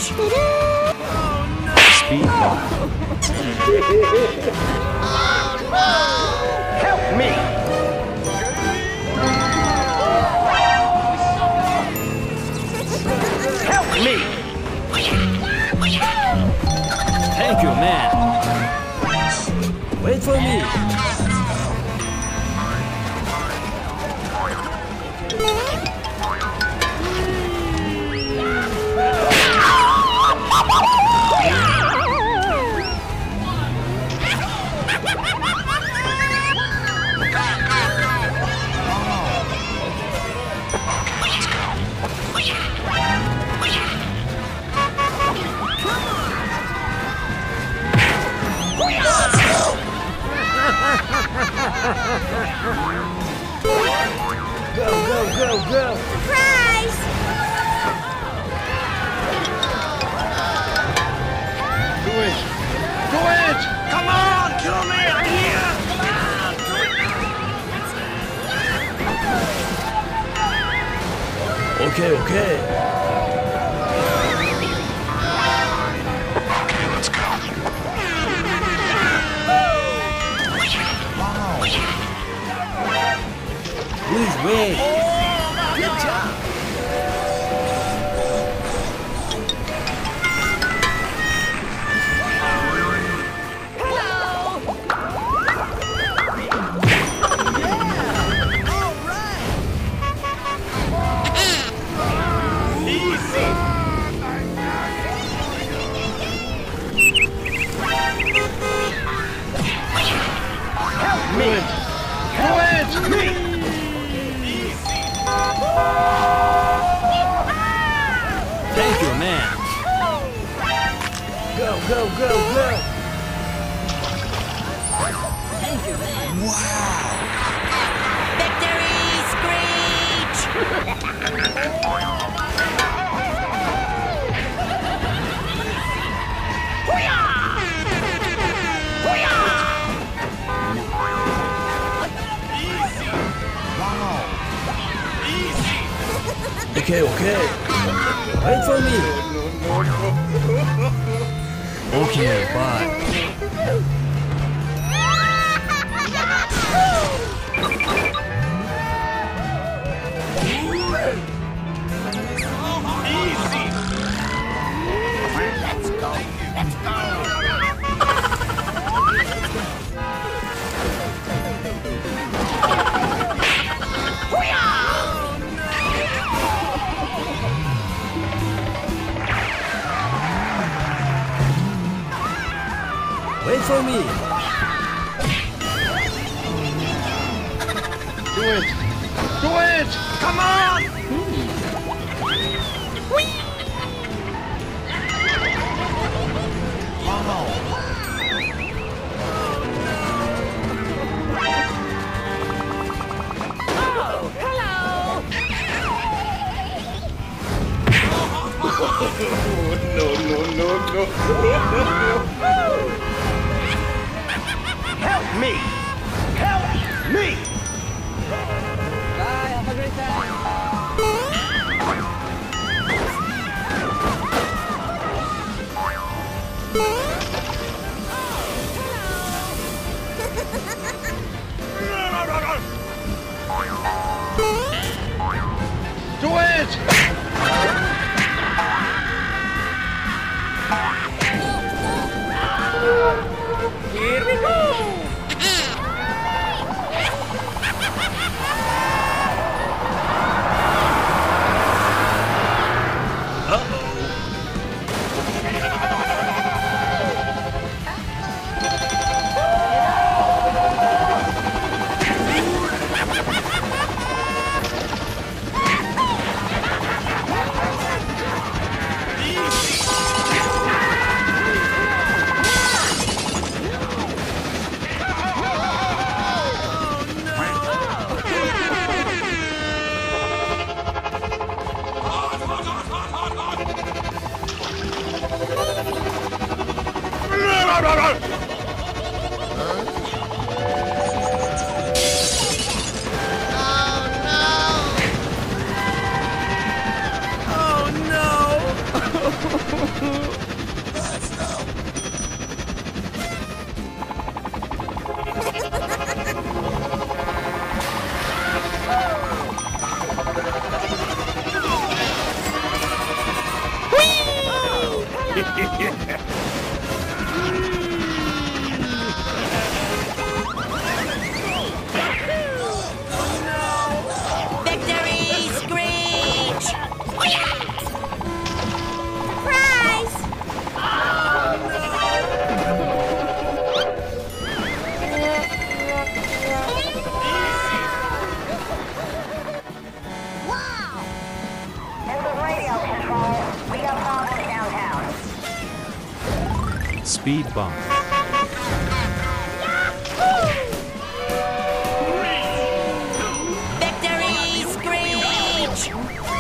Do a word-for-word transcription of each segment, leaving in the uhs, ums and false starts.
Speed bump. Help me! Help me! Thank you, man. Wait for me. Go, go, go, go! Surprise! Do it! Do it! Come on! Kill me! I'm here! Okay, okay. Let's go. Please wait. Good job! Thank you, man. Go, go, go, go! Thank you, man. Wow! Victory Screech! Okay, okay. Wait for me. Okay, bye. Let's go! Let's go! Wait for me. Do it! Do it! Come on! No, no, no, no. Help me! Help me! Bye, have a great Do it! Here we go! Speed bump. Victory screech!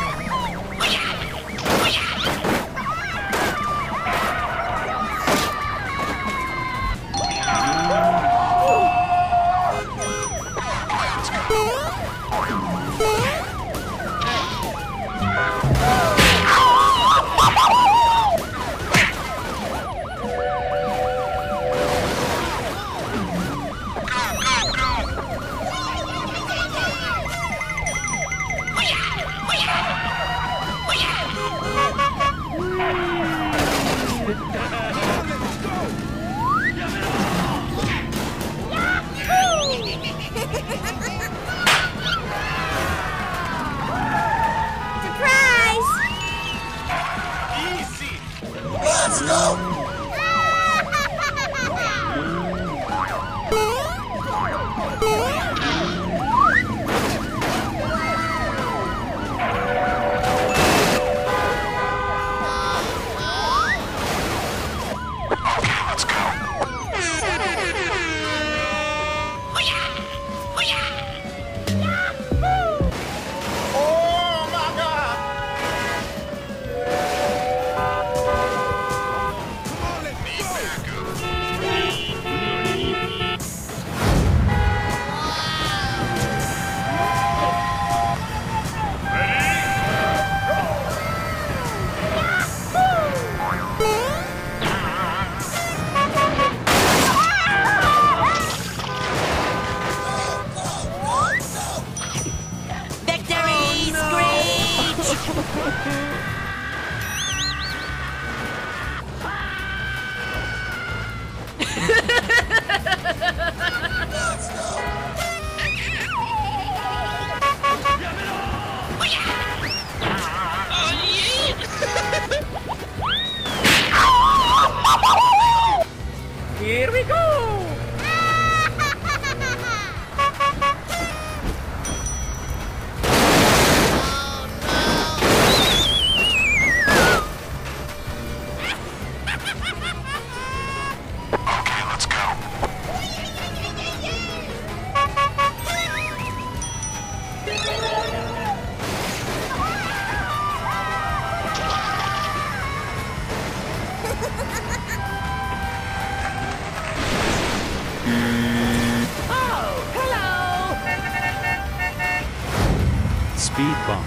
Here we go! Speed bump.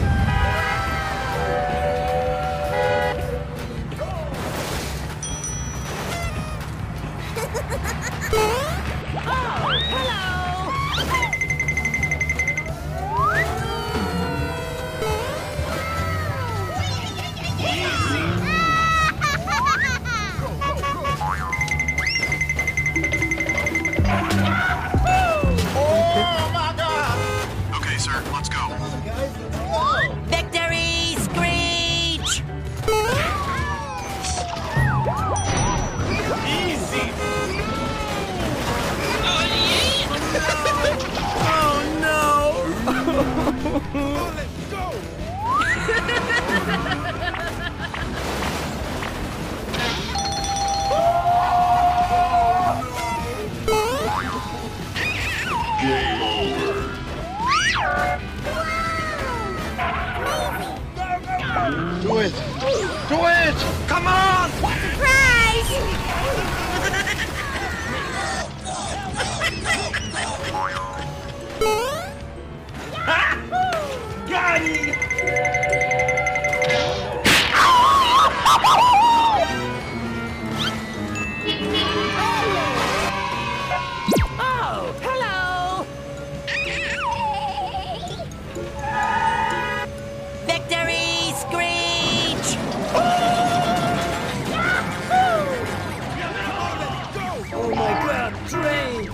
Victory screech! Do it! Do it! Come on! Surprise! Got it! Oh, hello! Victory screech! Oh my god, train!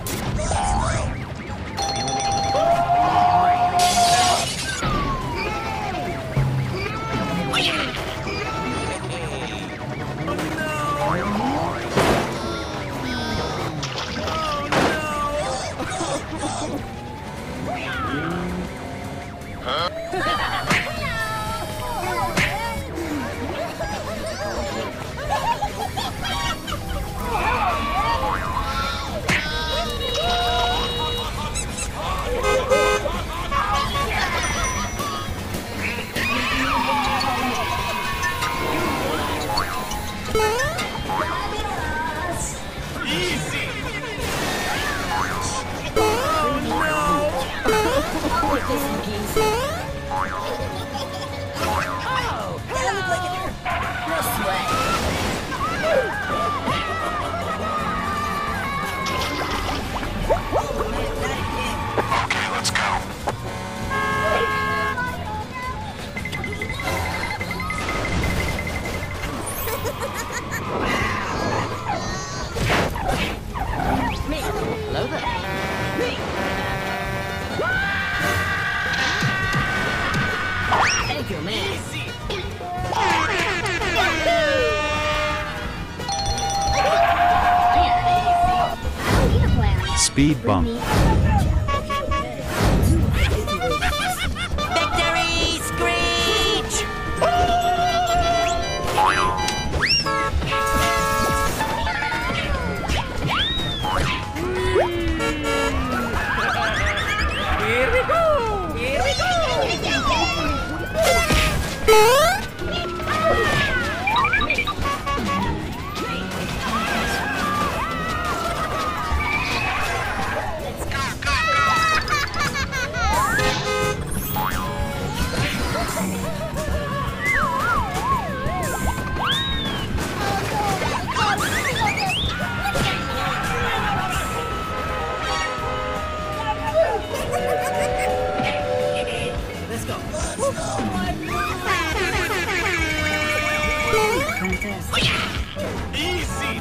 Listen, geese. Oh, that looked like it hurt. No sweat. Okay, let's go. Me. Hello there. Me. Thank you, man. Speed bump. Victory Screech! Here we go! Here we go! Let's go. Easy.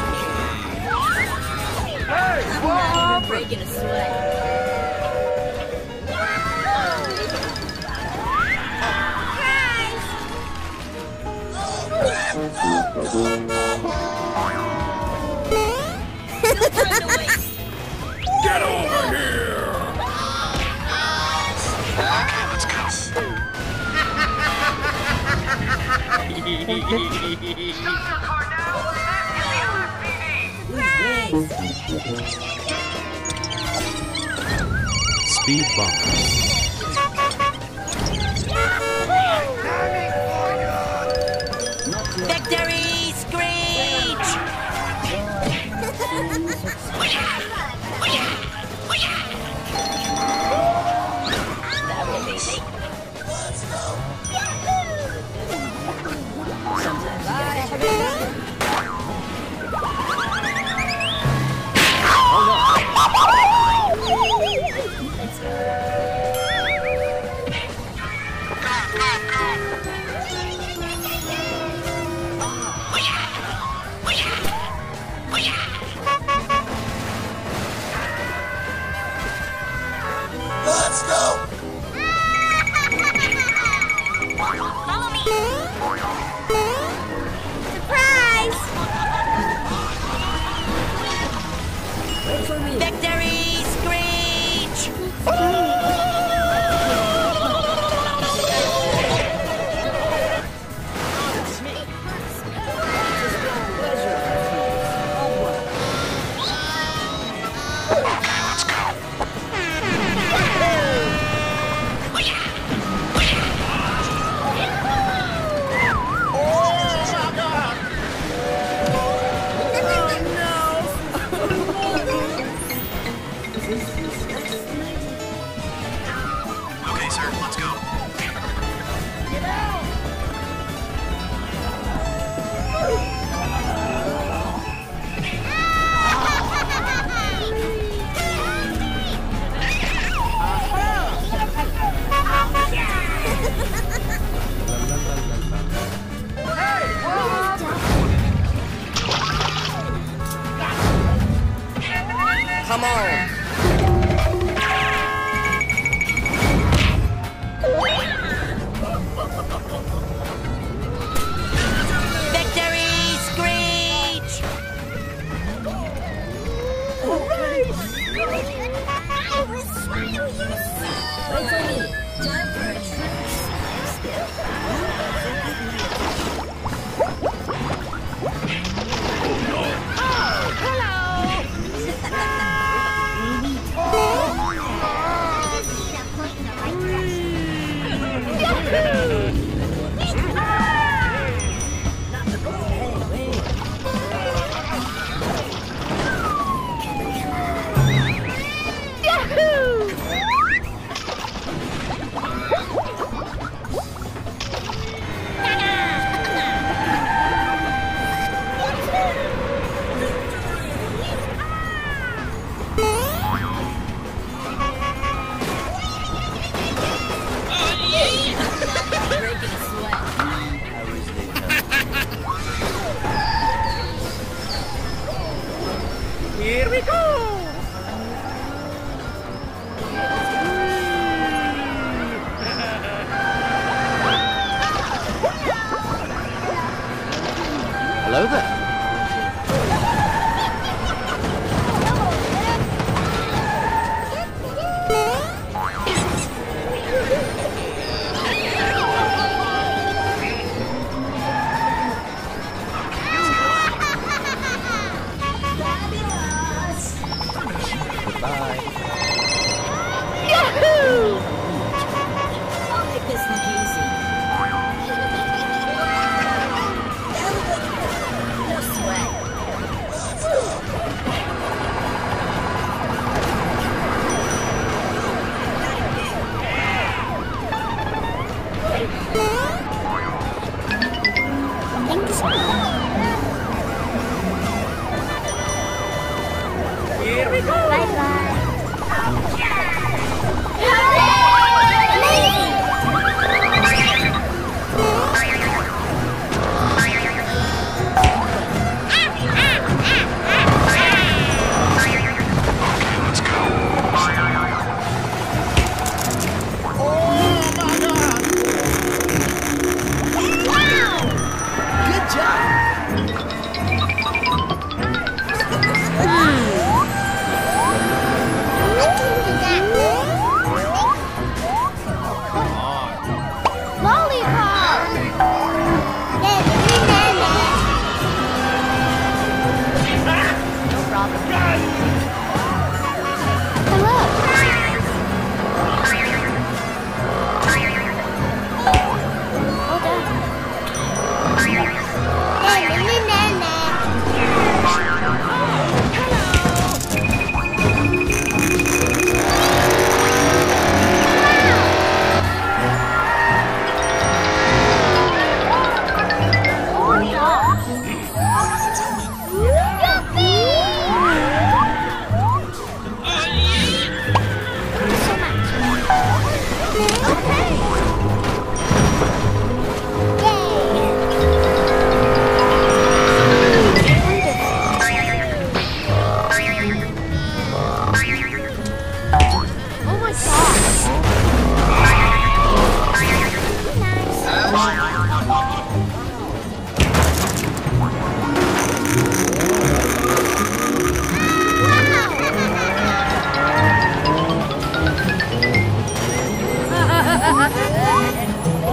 I'm breaking a sweat. Get over here. Okay, let's go. Speed bump. Victory Screech! Let's go. Follow me! Surprise! Victory Screech! Let's go. Okay, sir, let's go. Come on! Victory Screech! Wait for me. Time for a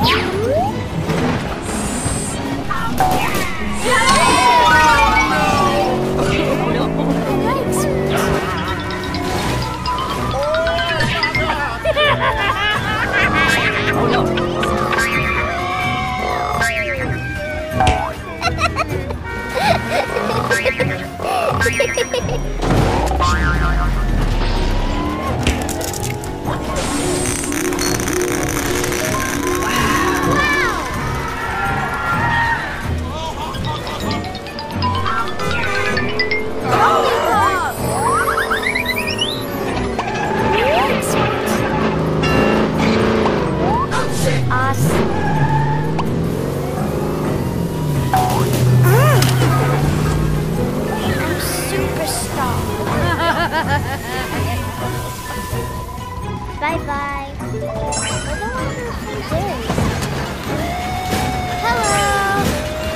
Bye bye. I don't know who this is. Hello.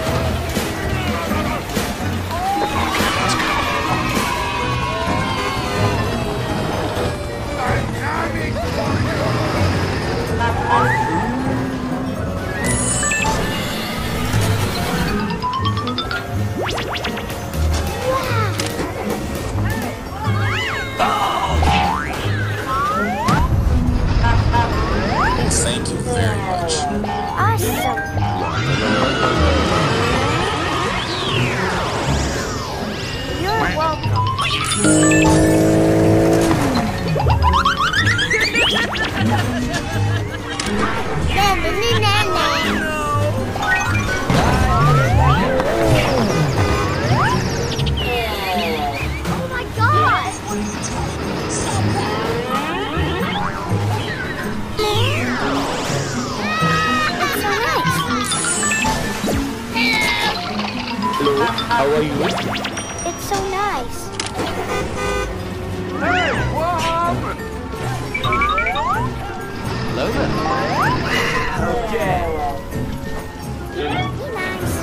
Thank you very much. Awesome. You're welcome. Oh my God! It's so nice. Hello, how are you? It's so nice. Hey, what happened? Hello there. Okay. Be nice.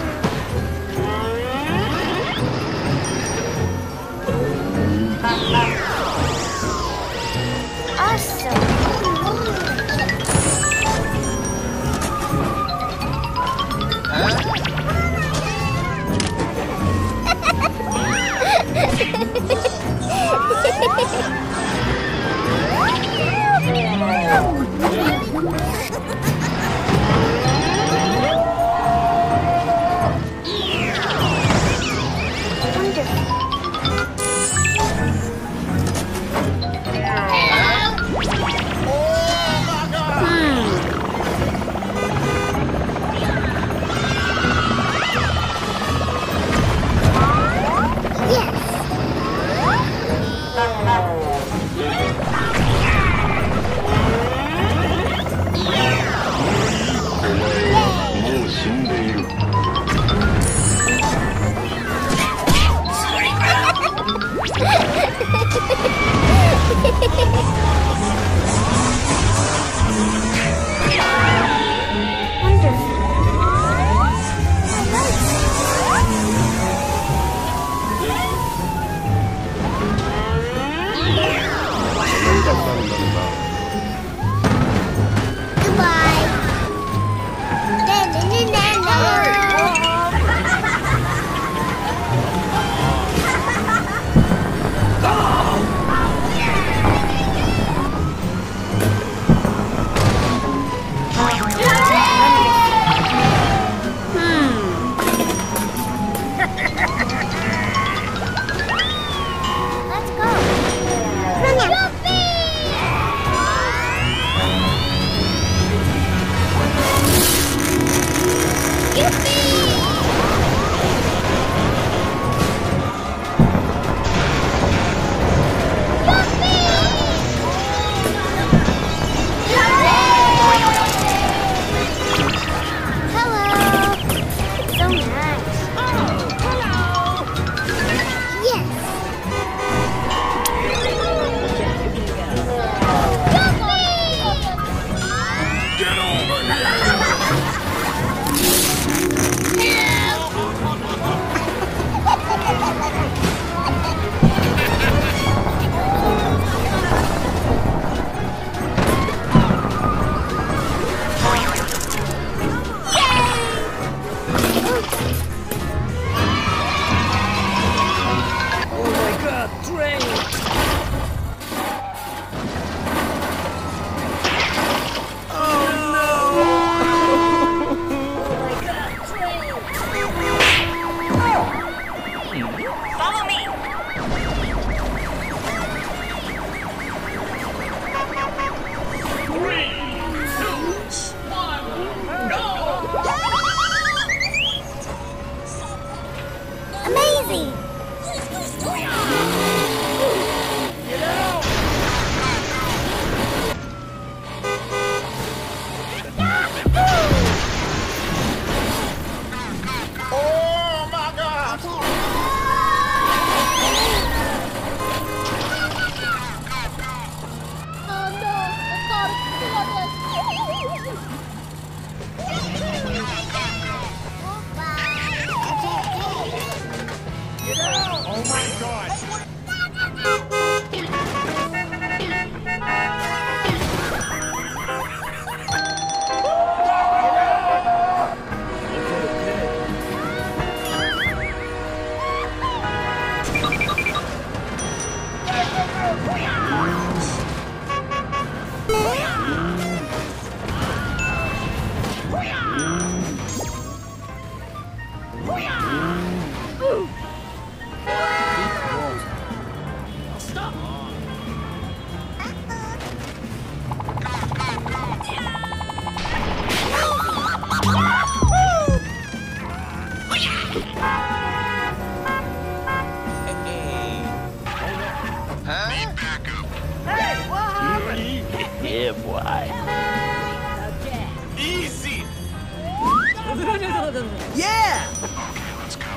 Yeah! Let's go.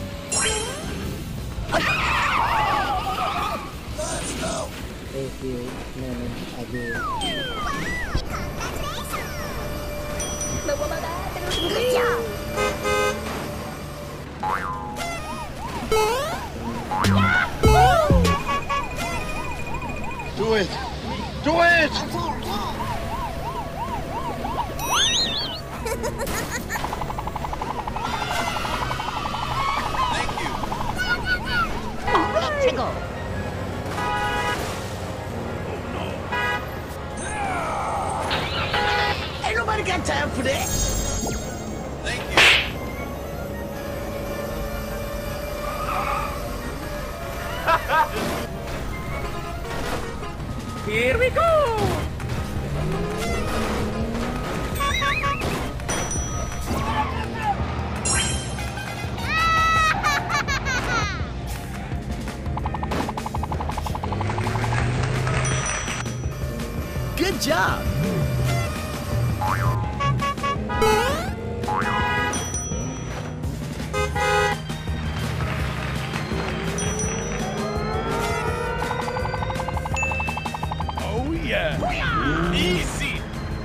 A few moments ago. Good job. Do it! Do it! Thank you. Tickle. Ain't nobody got time for that. Thank you. Here we go! Good job. Oh yeah. Easy.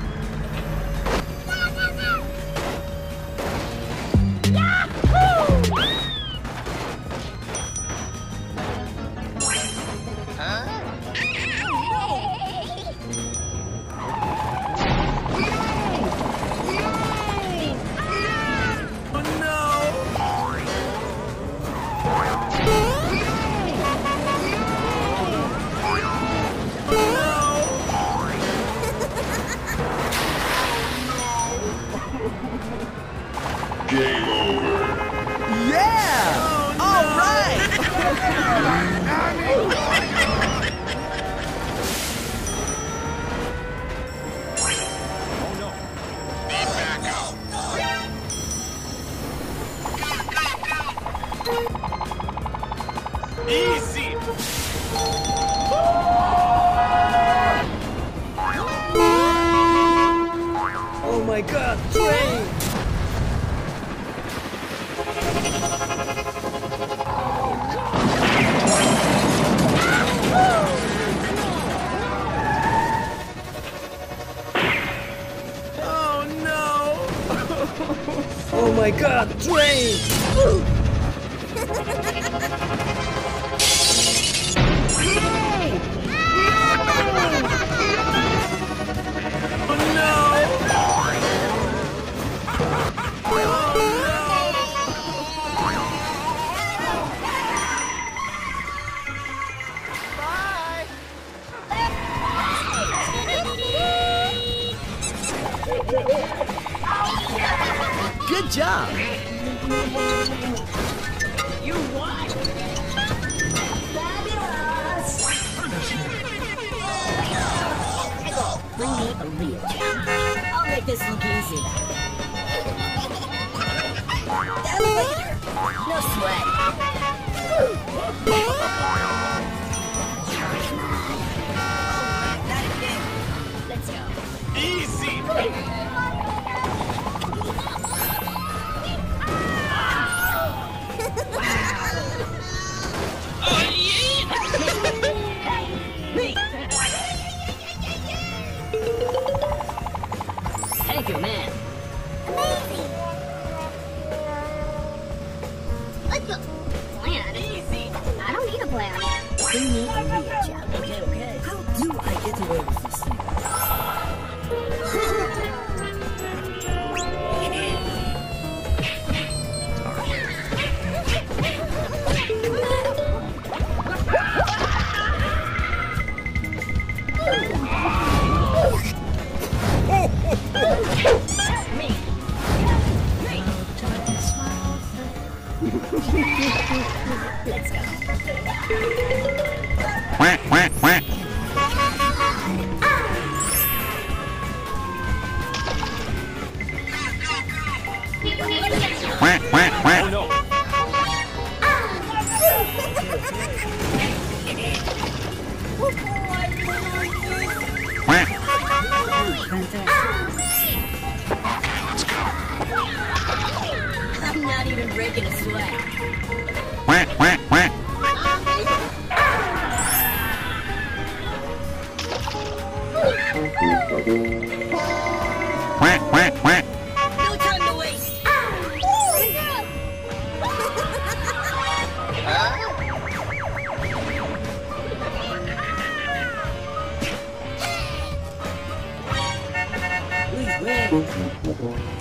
Game over. Yeah! All right! Easy. Oh my god, train! Oh no! Oh my god, train! Good job. You won. Fabulous. Bring me a real challenge. I'll make this look easy. Elevator. No sweat. Not again. Let's go. Easy. Thank you, man. Amazing. Let's go. Plan. Easy. I don't need a plan. Bring me a real challenge. Okay, okay. How do I get away with this thing? Let's go. Quack, quack, quack. Quack, quack, quack. Oh no. Quack. Let's go. not even breaking a sweat. Quack, quack, quack. Quack, quack, quack. No time to waste. Please win.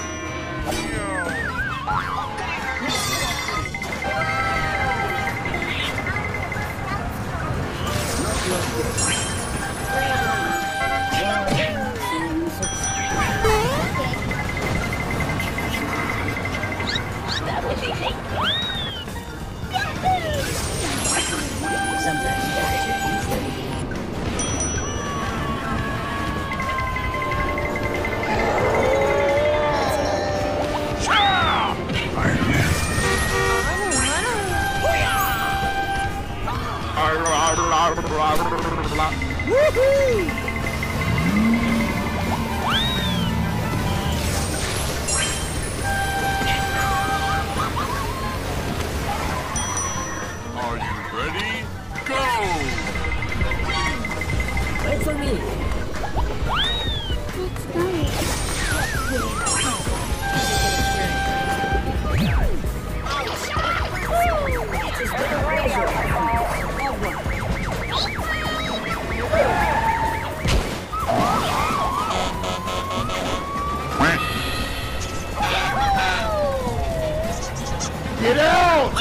That would be neat. Sometimes you gotta use them. Are you ready? Go! Wait for me. Quack. Get out!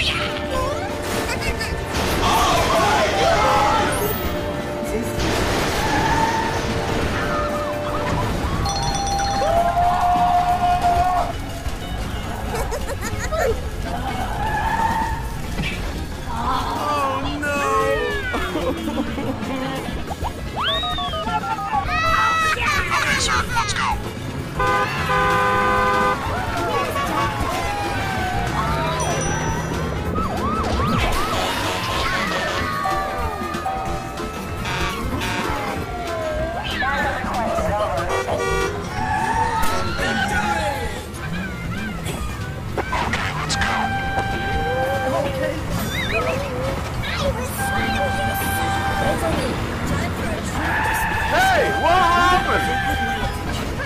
Okay, sir, let's go. Okay, let's go. Hey, what happened?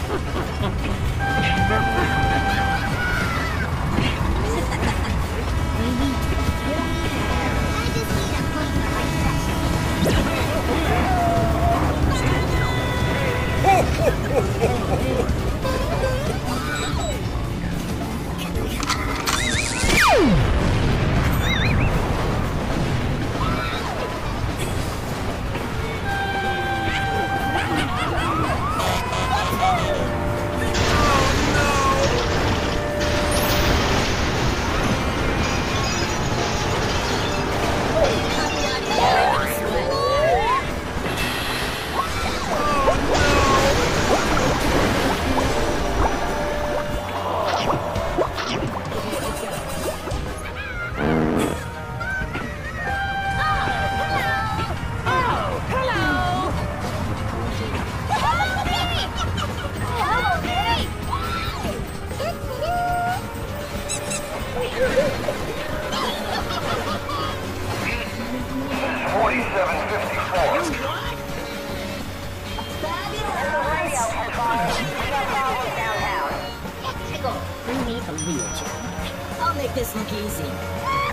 forty-seven fifty-four. Bring me a real job. I'll make this look easy.